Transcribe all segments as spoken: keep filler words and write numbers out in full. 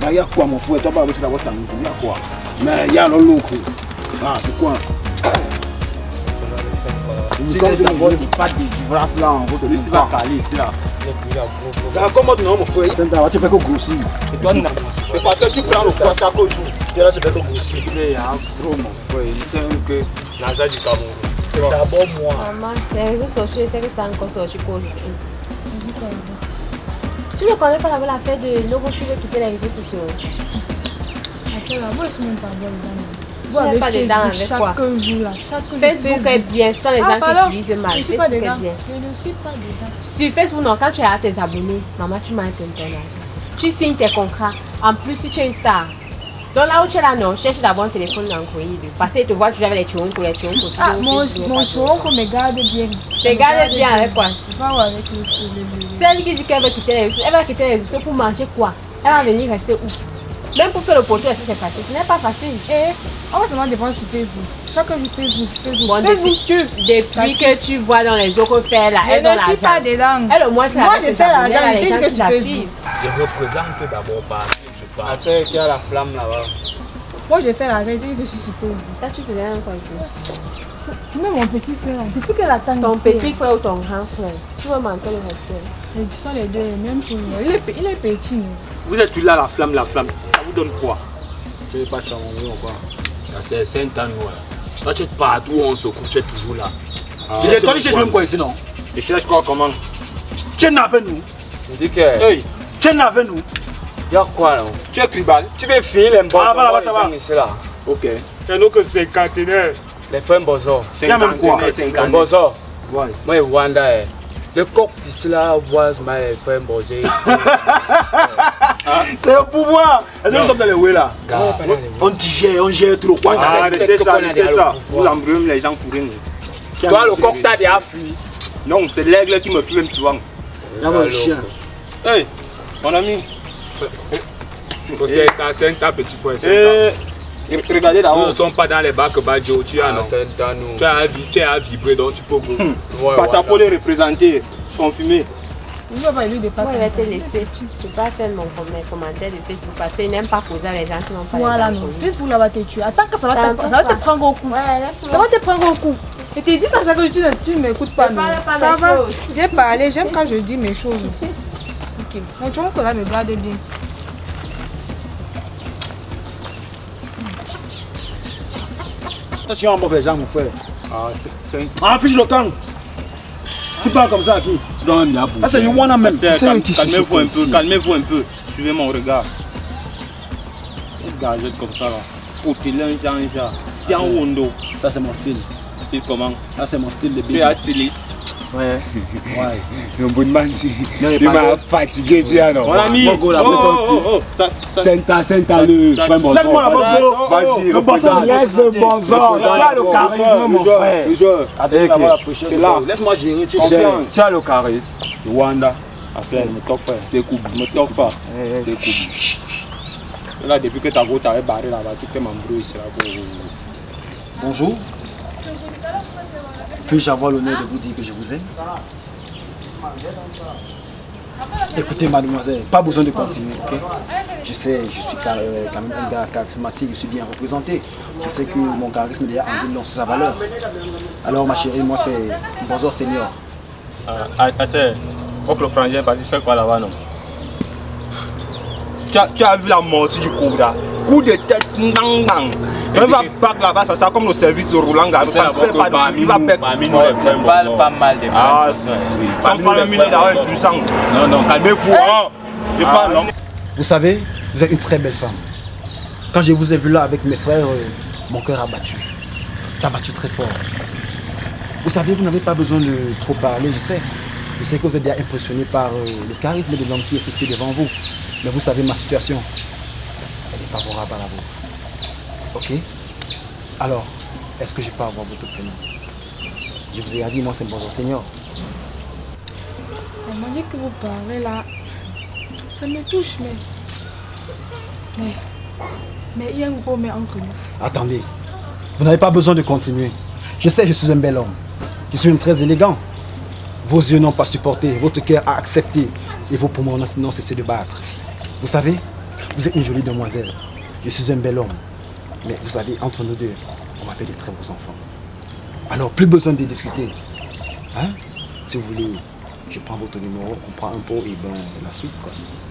il y a quoi mon frère? Tu vas pas réussir d'avoir ta maison, il y a quoi? Mais il y a le look. Ah, c'est quoi? Tu laisses d'abord tes pattes de girafe là en route, lui va caler ici là. Comment tu non mon frère? Tu fais que grossir. Et toi, c'est parce que tu prends le poids chaque jour. Tu là, tu fais que grossir. Il est gros mon frère, il sait même que Naza du Cameroun. C'est d'abord moi. Maman, les réseaux sociaux, c'est que ça a encore sorti qu'aujourd'hui. Tu ne connais pas l'affaire de Logo qui veut quitter les réseaux sociaux? Attends, là, moi je suis même pas bonne dedans. Vous avez pas dedans avec quoi? Chaque jour là, chaque jour. Facebook est bien, sans les gens qui utilisent mal. Je suis Facebook pas est dedans. bien. Je ne suis pas dedans. Sur Facebook, non, quand tu as tes abonnés, maman, tu m'as ton argent. Tu signes tes contrats. En plus, si tu es une star. Donc là où tu es là, non, cherche d'abord un téléphone Android. Parce que tu vois, tu avais les tuons les tuons Ah, mon tuon me garde bien. Te garde bien avec quoi? Je parle avec les. Celle qui dit qu'elle veut quitter les réseaux, elle va quitter les réseaux pour manger quoi? Elle va venir rester où? Même pour faire le poteau, c'est facile. Ce n'est pas facile. Et on va seulement dépendre sur Facebook. Chaque jour Facebook, Facebook. Bon, Facebook, depuis, tu, depuis que tu vois dans les autres faire là, elles ont l'argent. Je ne suis pas dedans. Elle au moins c'est moi je fais l'argent, les gens qui la suivent. Je représente d'abord pas. Ah, c'est qu'il y a la flamme là-bas. Moi j'ai fait l'argent, je suis sur Facebook. Toi tu faisais un quoi ici? C'est même mon petit frère. Depuis qu'elle attend. Ton petit frère ou ton grand frère? Tu veux manquer le respect? Ils sont les deux, les mêmes choses. Il est, il est petit. Vous êtes là, la flamme, la flamme. Ça vous donne quoi? Tu n'es pas charmant ou quoi? C'est cinq ans noir. Toi tu es partout où on se couche, tu es toujours là. Toi tu cherches même quoi ici non? Je cherche quoi comment? Tu es avec nous? Je dis que. Hey! Tu es avec nous? Il y a quoi là? Tu es tribal? Tu veux finir les mbos? Ah, voilà, là, ça va. Ici là. Ok. Tu es que cinquantenaire. Les frères Mbozo. Il y a même quoi? Mbozo. Ouais. Moi, Rwanda. Le coq d'ici là voit mes frères Mbozo. C'est le pouvoir. Est-ce que nous sommes dans les oués là? On digère, on gère trop. Ah, c'est ça, c'est ça. Vous embrumez les gens pour rien. Toi, le coq t'a déjà fui. Non, c'est l'aigle qui me fuit même souvent. Il y a un chien. Hey, mon ami. C'est un tas petit frère. Regardez là-haut. Nous ne sommes pas dans les bacs Badjo, tu as non. Tu as vibré donc tu peux go. Pas pour les représenter, confirmer. Il va pas lui dépasser. Moi, je vais te laisser. Tu ne peux pas faire mon commentaire de Facebook parce qu'il n'aime pas poser les gens qui n'ont pas. Voilà, non. Facebook là va te tuer. Attends que ça va te prendre au coup. Ça va te prendre au coup. Et tu dis ça chaque jour, tu ne m'écoutes pas. Ça va. J'ai parlé, j'aime quand je dis mes choses. Ok. Mon chon que là me garde bien. Toi tu es en bas les gens mon frère. Ah, c'est. Ah, fiche le camp. Tu parles comme ça à qui? Tu dois même bien bouger. Ah, c'est Yowana même. Calmez-vous un peu, calmez-vous un peu. Suivez mon regard. Une gazette comme ça là. Populaire, genre, genre. Tiens, Wondo. Ça c'est mon style. Style comment? Ça c'est mon style de Tu es un styliste. Ouais. Ouais. Un bon man, si. Il m'a fatigué, tu as non. Mon ami. Mon go là, Oh, oh, oh. Senta, Senta, le frère Bonzo. Laisse-moi la photo. Vas-y, représente. Laisse le Bonzo. Tu as le charisme, mon frère. C'est là. Laisse-moi gérer. Tu Tu as le charisme. Rwanda. Ah, c'est, me toque pas. C'était cool. Me toque pas. C'était cool. Là, depuis que ta go t'avais barré là-bas, tu t'es m'embrouillé ici là. Bonjour. Puis-je avoir l'honneur de vous dire que je vous aime? Écoutez mademoiselle, pas besoin de continuer, ok? Je sais, je suis quand même un gars charismatique, je suis bien représenté. Je sais que mon charisme déjà en dit long sur sa valeur. Alors ma chérie, moi c'est Bonjour Senior. Ah, c'est... Donc le frangin, vas-y, fais quoi là-bas, non? Tu as, tu as vu la mortie du cobra? Coup de tête, bang bang. Quand il va battre là-bas, ça sert comme le service de Roland Garros. Ça ne fait pas de... Il va perdre. On parle pas mal des Ah, ça me fait un minute d'avoir un puissant. Non, non, calmez-vous. Je parle, non? Vous savez, vous êtes une très belle femme. Quand je vous ai vu là avec mes frères, euh, mon cœur a battu. Ça a battu très fort. Vous savez, vous n'avez pas besoin de trop parler, je sais. Je sais que vous êtes déjà impressionné par euh, le charisme de l'homme qui est situé devant vous. Mais vous savez, ma situation, elle est favorable à la vôtre. Ok? Alors, est-ce que je peux avoir votre prénom? Je vous ai dit, moi c'est Bonjour Seigneur. La manière que vous parlez là, ça me touche, mais... Mais, mais il y a un gros mais entre nous. Attendez, vous n'avez pas besoin de continuer. Je sais, je suis un bel homme. Je suis un très élégant. Vos yeux n'ont pas supporté, votre cœur a accepté et vos poumons n'ont cessé de battre. Vous savez, Vous êtes une jolie demoiselle. Je suis un bel homme. Mais vous savez, entre nous deux, on va faire de très beaux enfants. Alors, plus besoin de discuter. Hein? Si vous voulez, je prends votre numéro, on prend un pot et ben la suite, quoi.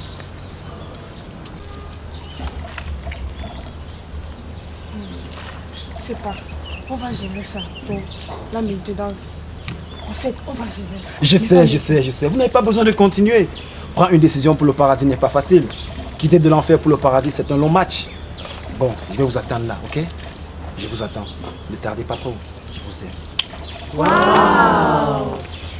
Je sais pas. On va gérer ça. Bon, là maintenant, en fait, on va gérer. Je sais, je sais, je sais. Vous n'avez pas besoin de continuer. Prendre une décision pour le paradis n'est pas facile. Quitter de l'enfer pour le paradis, c'est un long match. Bon, je vais vous attendre là, ok? Je vous attends. Ne tardez pas trop. Je vous aime. Waouh!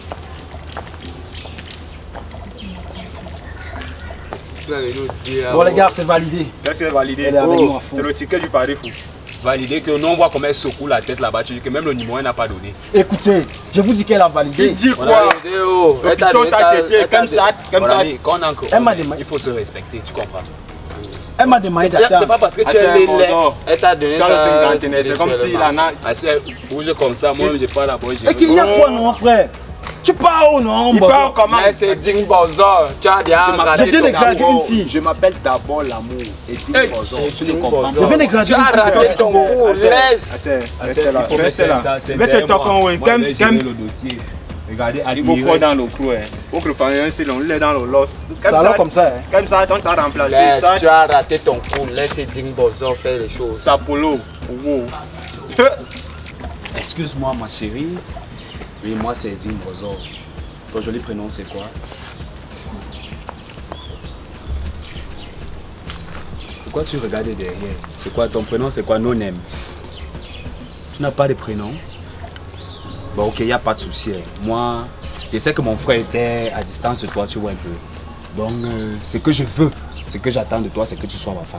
Bon les gars, c'est validé. Qu'est-ce que c'est validé? Elle est avec moi, fou. C'est le ticket du pari fou. Validé que nous on voit comment elle secoue la tête là-bas, tu dis que même le numéro elle n'a pas donné. Écoutez, je vous dis qu'elle a validé. Tu dis quoi? Elle t'a donné ça, comme ça, comme ça. Quand on a encore, Elle m'a demandé. il faut se respecter, tu comprends? Elle m'a demandé C'est d'attendre. pas parce que tu Ah, es c'est laid. un bonjour. Elle t'a donné Dans le ça. cinquantenaire, c'est comme si la na- Ah, c'est rouge comme ça, moi j'ai pas la bonne. Et qu'il y a quoi non frère? Tu parles ou non? Il Bozo? parle comment? Mais c'est Ding Bozo. Tu as déjà Je viens de graduer une fille. Je m'appelle d'abord l'amour et Ding Hey, Bozo. hey, Tu Ding ne comprends Bozo. Je viens de Tu graduer as une fille. raté ton coup, laisse. Restez là, Il faut restez là. mettre ça, c'est Mettez derrière toi quand moi. on Moi, comme je vais gérer comme le dossier. Regardez, il faut fort dans le cou. Faut que le pari c'est long, l'est dans le los. Ça alors comme ça. Hein. Comme ça, on t'a remplacé. Laisse, Ça, tu as raté ton coup. Laisse Ding Bozo faire les choses. Sapolo. Wow. Excuse-moi ma chérie. Oui, moi c'est Ding Bozo. Ton joli prénom c'est quoi? Pourquoi tu regardes derrière? C'est quoi ton prénom? C'est quoi? No name. Tu n'as pas de prénom? Bon ok, il n'y a pas de souci. Moi, je sais que mon frère était à distance de toi, tu vois un peu. Donc, euh, ce que je veux, ce que j'attends de toi, c'est que tu sois ma femme.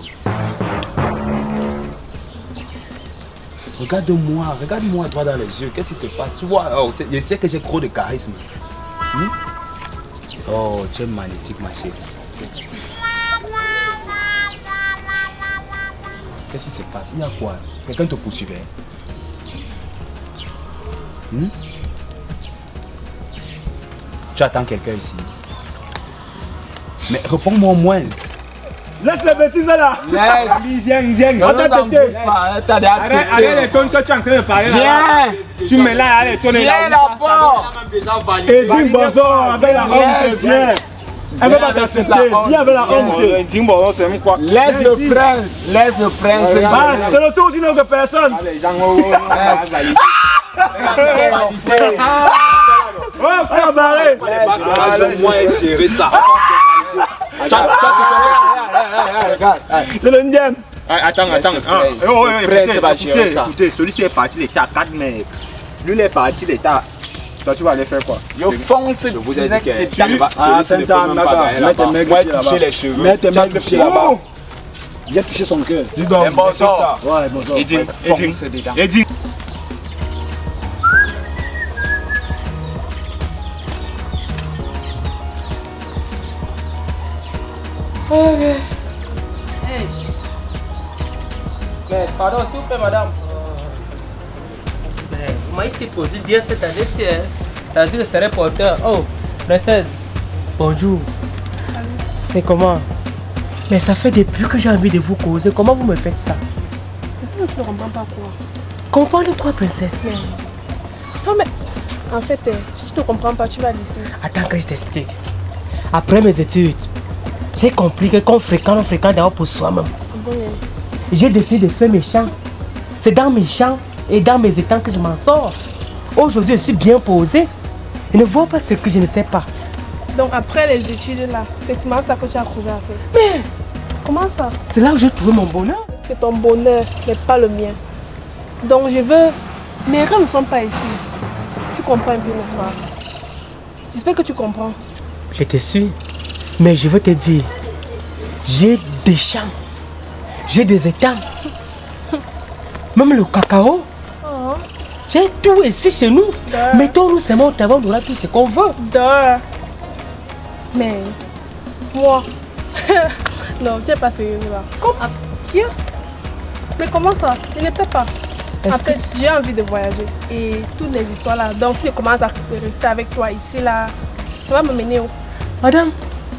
Regarde-moi, regarde-moi droit dans les yeux. Qu'est-ce qui se passe? Tu vois, oh, je sais que j'ai trop de charisme. Hmm? Oh, tu es magnifique, ma chérie. Qu'est-ce qui se passe? Il y a quoi? Quelqu'un te poursuivait? Hmm? Tu attends quelqu'un ici? Mais réponds-moi au moins. Laisse les bêtises là. Laisse. Viens, viens. Arrête arrête les tonnes que tu es en train de parler là. Tu mets là, allez, tonnes là. Viens là-bas. Et Ding Bozo avec la honte, viens. Elle veut pas t'accepter, viens avec la honte. Ding Bozo, c'est même quoi? Laisse le prince. Laisse le prince. Ah, c'est le tour d'une autre personne. Allez, Jean, oh, oh, frère Barré. Moi, gérer ça. C'est le Ndiem. Attends, attends. Écoutez, ça. écoutez, celui-ci est parti l'état à quatre mètres. Lui, il est parti l'état. Toi, tu vas aller faire quoi? Yo, fonce. Je vous ai dit que direct. tu ne vas Ah, celui-ci ne peut Saint-Anne, même pas gagner mets tes là-bas. mains Moi, là-bas. toucher les cheveux. Mets tes mains Tu as toucher le là-bas. pied. Viens toucher son cœur. Dis donc, c'est ça. Ouais, bonjour. Et Ding, et Ding, Fonce dedans. et Ding. Mais pardon, s'il vous plaît, madame. Mais vous m'avez ici produit bien cette année-ci. Hein? Ça veut dire que c'est reporter. Oh, princesse, bonjour. Salut. C'est comment? Mais ça fait depuis que j'ai envie de vous causer. Comment vous me faites ça? Pourquoi tu ne comprends pas quoi? Comprends-le quoi, princesse? Toi, mais en fait, eh, si tu ne comprends pas, tu vas laisser. Attends que je t'explique. Après mes études, j'ai compris que qu'on fréquente, on fréquente d'abord pour soi-même. Bon, eh, J'ai décidé de faire mes chants. C'est dans mes chants et dans mes étangs que je m'en sors. Aujourd'hui, je suis bien posé. Je ne vois pas ce que je ne sais pas. donc après les études là, c'est seulement ça que tu as trouvé à faire. Mais Comment ça? c'est là où j'ai trouvé mon bonheur. C'est ton bonheur, mais pas le mien. Donc je veux... Mes rêves ne sont pas ici. Tu comprends un peu, n'est-ce pas? J'espère que tu comprends. Je te suis. Mais je veux te dire, j'ai des champs. J'ai des étangs. Même le cacao. Oh, J'ai tout ici chez nous. D'accord. Mettons-nous seulement au travail, on aura tout ce qu'on veut. de... Mais... Moi... non, tu n'es pas sérieux là. Comme... Ah, qui? Mais comment ça? Je ne peux pas. En Est-ce que- fait, j'ai envie de voyager. Et toutes les histoires là. Donc si je commence à rester avec toi ici là, ça va me mener où? Madame,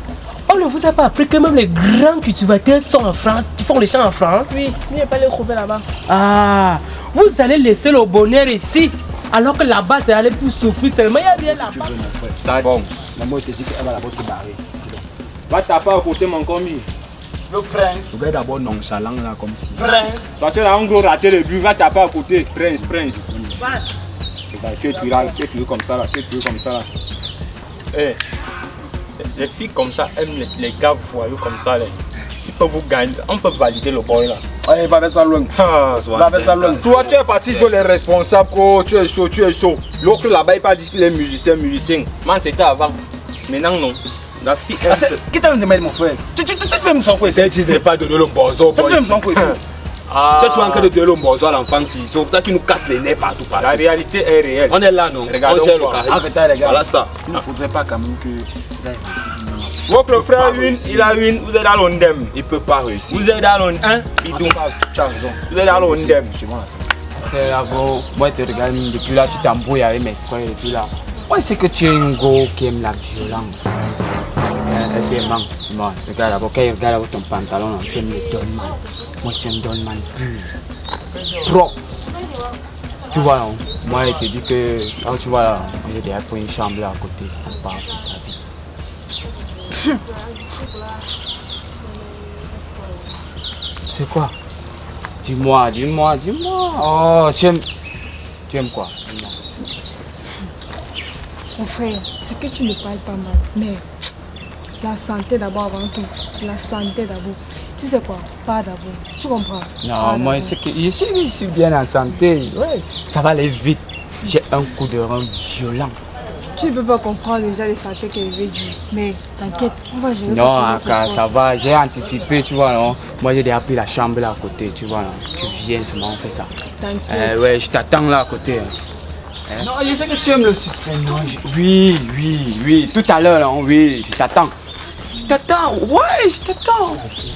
On ne vous a pas appris que même les grands cultivateurs sont en France, qui font les champs en France? Oui, lui n'est pas les trouver là-bas. Ah, vous allez laisser le bonheur ici, alors que là-bas, c'est aller pour souffrir seulement. Il y a rien là-bas. Ça bon. Maman te dit qu'elle va là-bas te barrer. Va taper à côté mon commis. Le prince. Regarde d'abord nonchalant là comme si. Prince. Toi tu as en gros raté le but, va taper à côté. Prince, prince. Tu es tiré, tu es tiré comme ça là, tu es tiré comme ça là. Eh, les filles comme ça aiment les, les gars voyous comme ça. Là. Ils peuvent vous gagner, on peut valider le boy là. Allez, va vers ça loin. Ah, Va vers ça loin. Toi tu es parti jouer les responsables, quoi. Tu es chaud, tu es chaud. L'autre là-bas il pas dit qu'il est musicien, musicien. Man c'était avant. Maintenant non. La fille Ah, qui t'a demandé mon frère? Tu tu tu fais me son quoi ici? Tu n'es pas de l'ombozo. Tu fais me son quoi ici? Tu es en train de donner l'ombozo à l'enfant ici. C'est pour ça qu'il nous casse les nez partout. La réalité est réelle. On est là non? Regardons On gère le quoi. charisme. Arrêtez les gars. Voilà ça. Il ne faudrait pas quand même que. Votre frère a une, il a une, vous êtes dans l'ondem. Il peut pas réussir. Vous êtes dans l'ondem, hein? Tu as raison. Vous êtes dans l'ondem. C'est là-bas, moi je te regarde, depuis là tu t'embrouilles avec mes frères et puis là. Moi c'est que tu es un go qui aime la violence. Est-ce que man, moi, regarde d'abord, quand il regarde d'abord ton pantalon, tu aimes le donman. Moi je suis un donman pur, propre. Tu vois, non? Moi il te dit que, alors tu vois là, j'ai déjà pris une chambre là à côté, on parle de sa vie. C'est quoi? Dis-moi, dis-moi, dis-moi. Oh, tu aimes, tu aimes quoi? Mon frère, c'est que tu ne parles pas mal, mais la santé d'abord avant tout. La santé d'abord. Tu sais quoi? Pas d'abord. Tu comprends? Non, moi, c'est que je suis, je suis bien en santé. Ouais, ça va aller vite. J'ai un coup de rein violent. Tu ne peux pas comprendre déjà les santé que je vais dire. Mais t'inquiète, on va gérer ça. Non, Aka, ça va, j'ai anticipé, tu vois, non? Moi, j'ai déjà pris la chambre là à côté, tu vois, non? Tu viens seulement, on fait ça. T'inquiète. Euh, ouais, je t'attends là à côté. Hein? Non, je sais que tu aimes le suspense. Non, je... Oui, oui, oui, tout à l'heure, non? Oui, je t'attends. Je t'attends, ouais, je t'attends.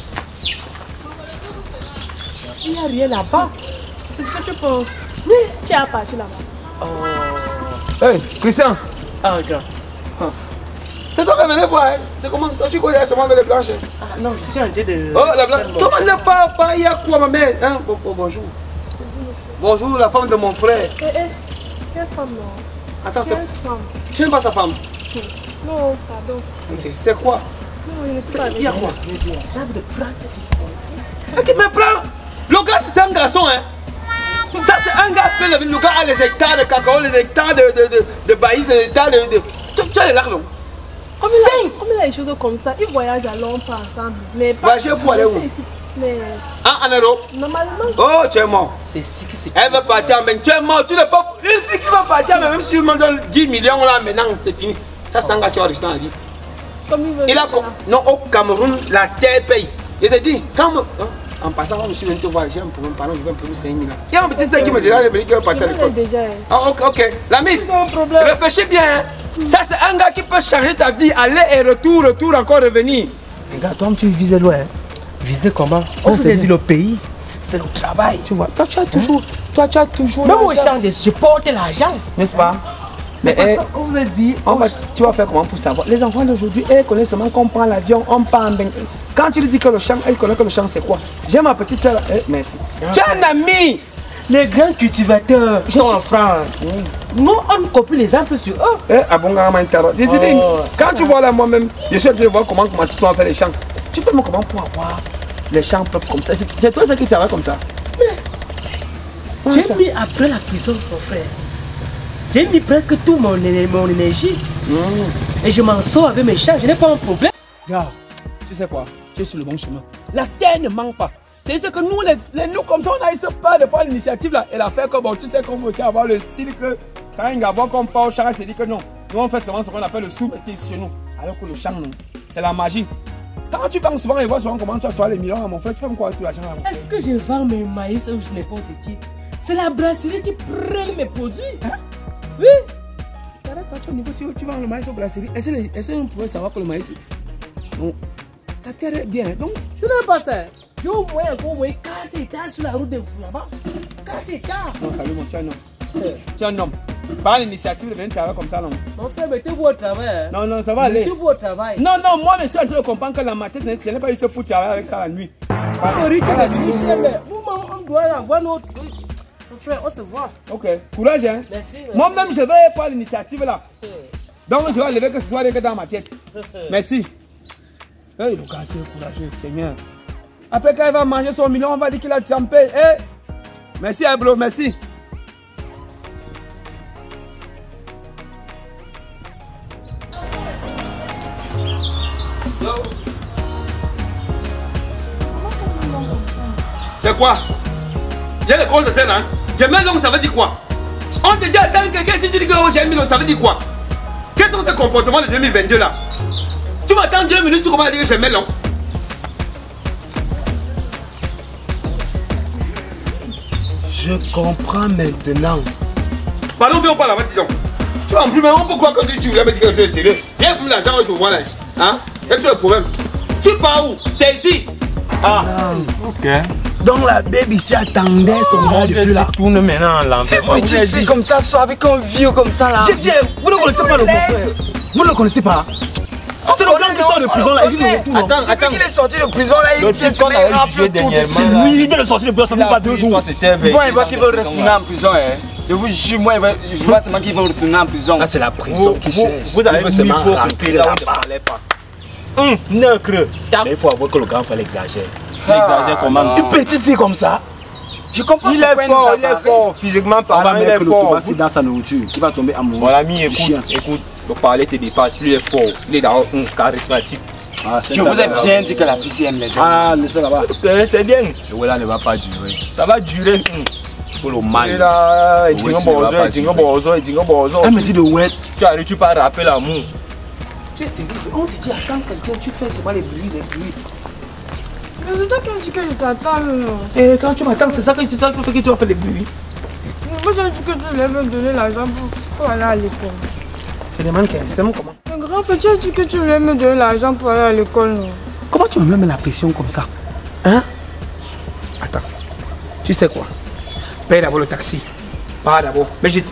Il n'y a rien là-bas. C'est ce que tu penses. Oui, tu es à partir là-bas. Oh. Hey, Christian. Ah, regarde. C'est toi qui m'as voir. C'est comment toi tu connais seulement les blanches? Ah non, je suis en train de. Oh, la blanche. Toi, on n'a pas, pas, il y a quoi, ma mère? Hein? Bon, bon, bonjour. Bonjour, la femme de mon frère. Eh, eh, quelle femme non? Attends, Quelle c'est. femme? Tu n'aimes pas sa femme? Non, pardon. Ok, c'est quoi? Non, je ne sais pas. Il y a quoi? J'avais de prendre ce Ah, qui me prend? Le gars, c'est un garçon, hein? Ça, c'est un gars qui le gars a les hectares de cacao, les hectares de, de, de, de maïs, les hectares de. de... Tu, tu as les larmes, non? Comme il, a, comme il a des choses comme ça, ils voyagent à long pas ensemble. Mais pas. Voyager pour aller où? Mais. Ah, en Europe? Normalement. Oh, tu es mort. C'est si que c'est. Elle va partir, mais tu es mort. Tu n'es pas. Une fille qui va partir, mais même si tu me donnes dix millions là, maintenant, c'est fini. Ça, c'est un gars qui va rester dans la vie. Comme il veut. Il a. Non, au Cameroun, la terre paye. Il te dit, quand. Hein? En passant, quand je suis venu te voir, j'ai un problème, pardon, je vais me payer cinq mille. Il y a un petit sac qui me dit, là, il va partir à l'école. Ah, ok, ok. La miss, réfléchis bien. Hein? Ça, c'est un gars qui peut changer ta vie, aller et retour, retour, encore revenir. Regarde, toi, tu visais loin. Hein? Viser comment? On vous a dit le pays, c'est le travail. Tu vois, toi, tu as toujours. Toi, tu as toujours. Même au échange, je porte l'argent. N'est-ce pas? Mais eh, ça, on vous a dit, on va, tu vas faire comment pour savoir? Les enfants d'aujourd'hui, ils connaissent seulement qu'on prend l'avion, on part en bain. Quand tu lui dis que le champ, elle connaît que le champ c'est quoi? J'ai ma petite soeur, eh, merci. Tu as un ami! Les grands cultivateurs sont en France. Mmh. Nous, on copie les infos sur eux. Eh, ah bon, quand tu vois là, moi-même, je suis en train de voir comment commencer à faire les champs. Tu fais moi comment pour avoir les champs propres comme ça? C'est toi ça qui travaille comme ça? J'ai mis après la prison, mon frère. J'ai mis presque tout mon, mon énergie. Mmh. Et je m'en sors avec mes champs, je n'ai pas un problème. Gars, tu sais quoi? Tu es sur le bon chemin. La terre ne manque pas. C'est juste que nous, les, les, nous comme ça, on n'arrive pas de prendre l'initiative là et la faire comme bon, tu sais qu'on veut aussi avoir le style que quand un gars qu'on part au champ, il se dit que non. Nous, on fait seulement ce qu'on appelle le sous-métier ici chez nous. Alors que le champ, non. C'est la magie. Quand tu banques souvent et vois souvent comment tu as les millions à mon frère, tu fais quoi avec tout l'argent là? Est-ce que je vends mes maïs ou je n'importe qui? C'est la brasserie qui prend mes produits. Hein? Oui. Attention, au niveau tu, tu vends le maïs au brasserie. Est-ce qu'on pourrait savoir que le maïs, non, la terre est bien. Donc, ce n'est pas ça. J'ai au moins encore quatre états sur la route de vous là-bas. quatre états. Non, salut mon chat, non. Tu es un homme. Par l'initiative de venir travailler comme ça, non? Mon frère, mettez-vous au travail. Non, non, ça va aller. Mettez-vous au travail. Non, non, moi, je suis en train de comprendre que la matière, je n'ai pas juste pour travailler avec ça la nuit. Henri, tu es venu chez moi. Nous, on doit avoir notre. Mon frère, on se voit. Ok, courage, hein? Merci. Moi-même, je vais prendre l'initiative là. Donc, je vais lever que ce soit que dans ma tête. Merci. Eh, il est cassé, courageux, Seigneur. Après, quand il va manger son million, on va dire qu'il a trempé. Eh, merci, Ablo, merci. C'est quoi? J'ai le compte de tel, hein? J'ai mis donc ça veut dire quoi? On te dit attends quelqu'un si tu dis que oh, j'ai un million, ça veut dire quoi? Quels sont ces comportements de deux mille vingt-deux là? Tu m'attends deux minutes, tu commences à dire que j'ai un million. Je comprends maintenant. Pardon, viens pas là-bas, disons. Tu vas en plus, mais on peut croire que tu voulais me dire que je suis sérieux. Viens pour l'argent, tu vois là. Hein? Quel est le problème? Tu pars où? C'est ici. Ah, ok. Donc la baby ici attendait son gars depuis là. Tourne maintenant en l'enfer. Petite fille comme ça, soit avec un vieux comme ça là. J'ai dit, vous ne connaissez pas le beau-frère. Vous ne le connaissez pas. C'est le grand qui sort de prison là, il vient de retour. Attends, attends. Depuis qu'il est sorti de prison là, il Le type qu'on avait jugé dernièrement. C'est lui, il vient de sortir de prison, ça ne fait pas deux jours. Bon, il voit qu'il veut retourner en prison. Hein. Je vous jure, moi, je vois seulement qu'il veut retourner en prison. Là, c'est la prison qui cherche. Vous avez seulement niveau rentrer là où il ne là-bas. fallait pas. Hum, nègre. Mais il faut avouer que le grand frère exagère. Il exagère comment? Une petite fille comme ça. Je comprends. Il est fort, il est fort. Physiquement On va parlant, il mettre est le fort. Thomas dans sa nourriture. Qui va tomber amoureux. Mon ami, du chien. écoute, écoute. Le parler te dépasse. Lui, il est fort. Il est dans un charismatique. Ah, c'est Je vous ai bien dit que la fille aime les gens. Ah, laissez là-bas. C'est bien. Le voilà ne va pas durer. Ça va durer. Pour le Il est mal. là, il dit Oui, un ça ne va bozo, pas il dit un durer. bozo, il dit un bozo. Elle me dit de ouais. Tu arrives, tu pars rappeler l'amour. Tu te dis, on te dit, attends quelqu'un, tu fais seulement les bruits, les bruits. Mais c'est toi qui as dit que je t'attends, non? Et quand tu m'attends, c'est ça que c'est ça qui fait que tu vas faire des bruits. Moi, j'ai dit que tu voulais me donner l'argent pour aller à l'école. Je demande qu'elle, c'est mon comment? Mais grand frère, tu as dit que tu voulais me donner l'argent pour aller à l'école, non? Comment tu me mets la pression comme ça? Hein? Attends. Tu sais quoi? Paye d'abord le taxi. Pas d'abord. Mais j'ai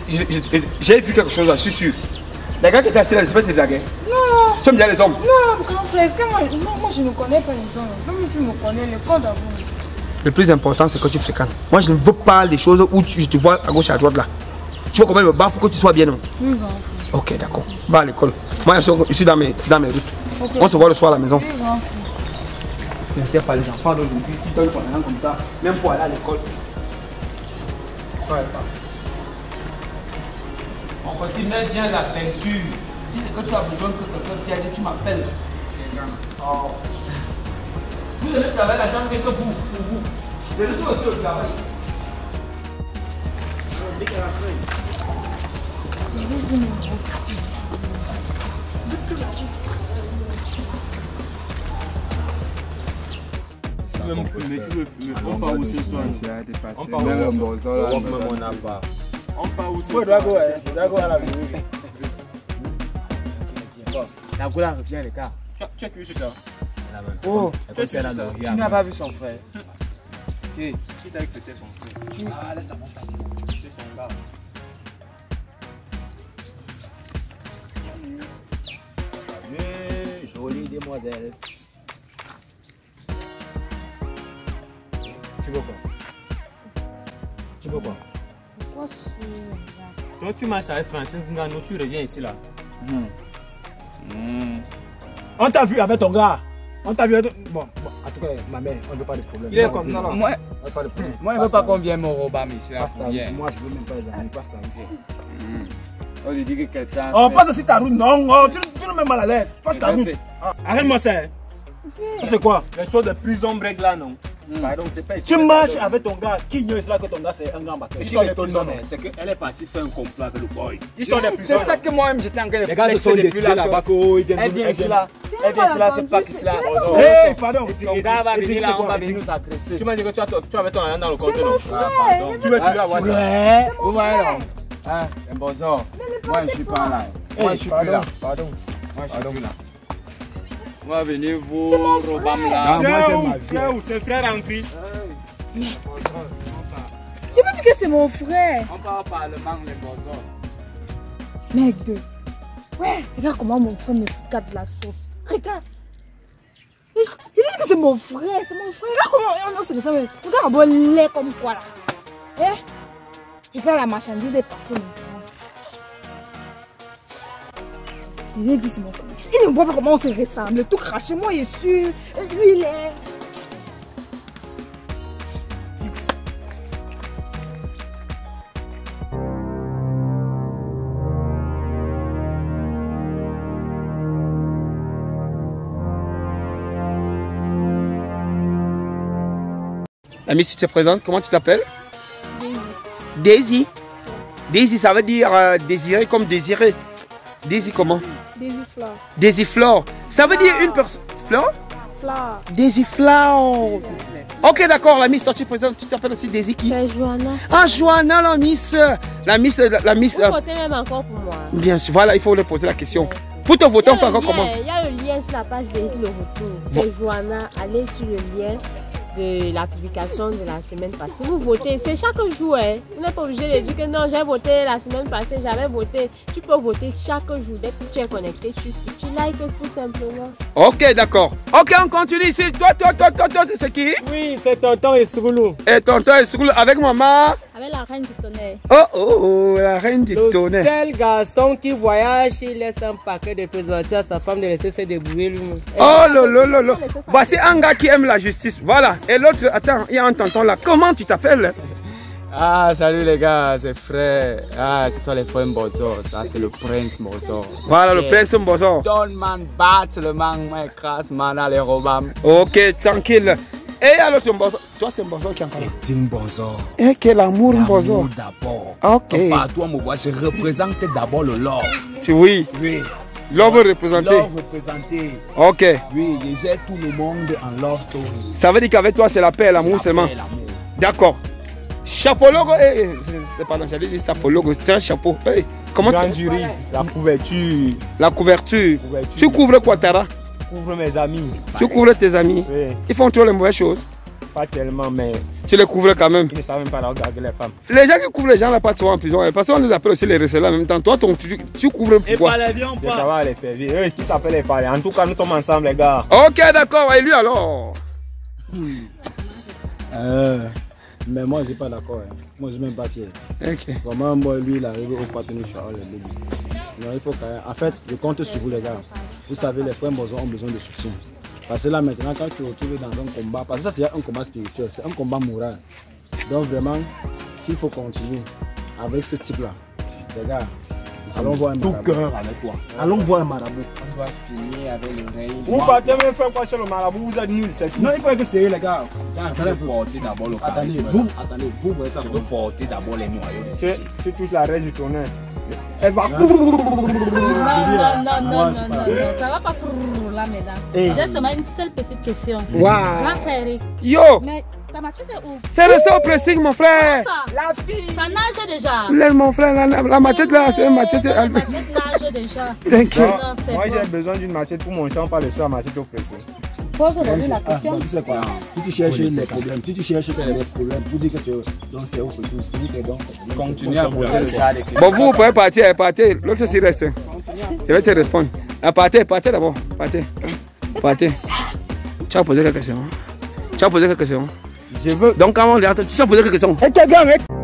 vu quelque chose là, je suis sûr. Les gars qui étaient assis là, c'est pas tes jaguets. Non. Tu me dis les hommes? Non, grand frère, est-ce que moi, non, moi je ne connais pas les gens. Comme tu me connais, l'école d'abord. Le plus important, c'est que tu fréquentes. Moi, je ne veux pas les choses où tu, je te vois à gauche et à droite là. Tu vois comment il me bat pour que tu sois bien, non? Oui, grand frère. Ok, d'accord. Va à l'école. Moi, je suis, je suis dans, mes, dans mes routes. Okay. On se voit le soir à la maison. Oui, grand frère. Je ne sais pas les enfants d'aujourd'hui, tu donnes ton argent comme ça, même pour aller à l'école. Ouais, pas. On continue bien la peinture. Si c'est que tu as besoin que quelqu'un t'aide, tu m'appelles. Oh. Vous devez travailler la chambre que vous, pour vous. Les autres aussi au travail. Tu veux me fumer, tu veux fumer. On part où ce soir? On part où ce soir? On n'a pas. On part où ce Moi, je soir? dois go, hein. Je dois go à la maison. La couleur revient, les gars. Tu as vu ça? Oh, Comme si elle a le tu rien. n'as pas vu son frère. Qui t'a dit que c'était son frère? Ah, laisse d'abord ça. C'est son gars. Salut, jolie demoiselle. Tu veux quoi? Tu veux quoi? Pourquoi ce... Toi, tu marches avec Francis Ngano, tu reviens ici là. On t'a vu avec ton gars. On t'a vu avec... Bon, bon, en tout cas, ma mère, on ne veut pas de problème. Il est comme ça là. Moi, On veut pas de problème. moi, je ne veux pas qu'on vienne me rober, mais Passe ta vie. Moi, je veux même pas les amis. Passe ta vie. On lui dit que quelqu'un. Oh, passe aussi ta route. Non, oh, tu, tu nous mets mal à l'aise. Passe ta route. Ah, arrête-moi ça. Hein. C'est quoi? Les choses de prison break là, non? Pardon, c'est pas ici. Tu marches avec ton gars. Qui ignore cela que ton gars c'est un grand batteur? Ils sont des prisons, c'est qu'elle est partie faire un complot avec le boy. Ils sont des prisons. C'est ça que moi-même j'étais en train de Les gars se sont décidés là-bas qu'ils viennent. Elle vient ici là. Elle vient ici là, c'est pas qu'ici là. Hey, pardon. Ton gars va venir là, on va venir nous agresser. Tu m'as dit que tu as, tu avais ton argent dans le compte, non? Tu veux tuer à voir ça? Vous voyez là? Hein, un bonjour. Moi je suis pas là. Moi je suis plus là. Pardon. Moi je suis plus là. On va venir vous rober là. Frère où? Frère où? C'est frère en Christ. Je veux dire que c'est mon frère. On parle par le manque les bozos. Mec de. Ouais, regarde comment mon frère me scatte de la sauce. Regarde. Je dis que c'est mon frère, c'est mon frère. Regarde comment on se ça. Regarde un bon lait comme quoi là. Eh? Regarde la marchandise est passée maintenant. Il dit c'est mon frère. Il ne voit pas comment on se ressemble. Tout craché, moi je suis. Lui il est. Ami, si tu te présentes, comment tu t'appelles? Daisy. Daisy, ça veut dire euh, désirer comme désirer. Daisy comment? Daisy Flore. Daisy Flore. Ça veut dire une personne. Flore? Flore. Daisy Flore. Ok, d'accord, la Miss, toi tu te présentes, tu t'appelles aussi Daisy qui? C'est Johanna. Ah, Johanna, la Miss. La Miss. La, la Miss. Vous votez même encore pour moi. Bien sûr, voilà, il faut lui poser la question. Pour te voter, on fait encore comment? Il y a le lien sur la page de le retour. C'est Johanna. Allez sur le lien de la publication de la semaine passée. Vous votez, c'est chaque jour. Hein. Vous n'êtes pas obligé de dire que non, j'ai voté la semaine passée, j'avais voté. Tu peux voter chaque jour. Dès que tu es connecté, tu, tu likes tout simplement. Ok, d'accord. Ok, on continue ici. Toi, toi, toi, toi, toi, c'est qui? Oui, c'est tonton Esroulou. Et tonton Esroulou avec maman? Avec la reine du tonnerre. Oh, oh, oh, la reine du tonnerre. Le seul garçon qui voyage, il laisse un paquet de préservatifs à sa femme de laisser se débrouiller lui-même. Oh, lolo, lolo. Voici un gars qui aime la justice. Voilà. Et l'autre, attends, il y a un tonton là. Comment tu t'appelles? Ah, salut les gars, c'est frère. Ah, ce sont les frères Mbozo. Ça, c'est le prince Mbozo. Voilà, le prince Mbozo. Don't man bat le man, moi, crasse, man, allez, robam. Ok, tranquille. Et alors, c'est Mbozo. Toi, c'est Mbozo qui en parle. C'est Mbozo. Et quel amour, Mbozo. D'abord. Ok. Partout, on me voit, je représente d'abord le love. Oui. Oui. Love représenté. Love représenté. Ok. Oui, je jette tout le monde en love story. Ça veut dire qu'avec toi, c'est la paix et l'amour seulement. D'accord. Chapeau logo, hey, c'est pas j'allais dire chapeau logo, c'est un chapeau. Hey, comment Grand juriste, la couverture. La couverture. couverture. Tu couvres quoi, Tara? Je couvre mes amis. Tu couvres tes amis? Oui. Ils font trop les mauvaises choses. Pas tellement, mais tu les couvres quand même. Ils ne savent même pas regarder les femmes. Les gens qui couvrent les gens là pas souvent en prison. Parce qu'on les appelle aussi les recellers en même temps. Toi, ton, tu, tu couvres pourquoi? Et pas les vions pas. Ça va les faire vivre. Eux, qui s'appelle les parler. En tout cas, nous sommes ensemble, les gars. Ok, d'accord. Et lui alors? Hmm. Euh, mais moi, je suis pas d'accord. Hein. Moi, je suis même pas fier. Ok. Vraiment, moi, lui, il est arrivé au partenaire Charles. Non, il faut quand même. En fait, je compte sur vous, les gars. Vous savez, les frères Mbozo ont besoin de soutien. Parce que là maintenant, quand tu te retrouves dans un combat, parce que ça c'est un combat spirituel, c'est un combat moral. Donc vraiment, s'il faut continuer avec ce type-là, les gars, allons voir un marabout. Tout cœur avec toi. Allons voir un marabout. On doit finir avec le règne. Vous partez même faire quoi sur le marabout, vous êtes nuls, c'est tout. Non, il faut être sérieux les gars. Attendez, porter d'abord le Attendez, vous, attendez, vous voyez ça. Je veux porter d'abord les noyaux de Tu, tu touches la reine du tonnerre. Elle va. Non, non, non, non, non, non, non, ça va pas pour là, mesdames. J'ai seulement une seule petite question. Wow. Grand frère Eric. Yo. Mais ta machette est où? C'est le sort pressing, mon frère. Ça, la fille. Ça nage déjà. Laisse mon frère, la, la, la machette là, c'est une machette. La machette nage déjà. T'inquiète. Moi j'ai besoin d'une machette pour mon champ, pas laisser la machette au pressé. Pose aujourd'hui la question. Tu sais quoi? Si tu cherches les problèmes, si tu cherches les problèmes pour dire que c'est donc c'est au pressé, tu dis que donc continue à poser le cas des questions. Bon, vous, vous pouvez partir, partez. L'autre aussi reste. Je vais te répondre. Ah, partez, partez d'abord. Partez. Partez. Tu as posé quelques questions. Tu as posé quelques questions. Je veux. Donc, comment on dit? Tu as posé quelques questions. Et quel gars, mec?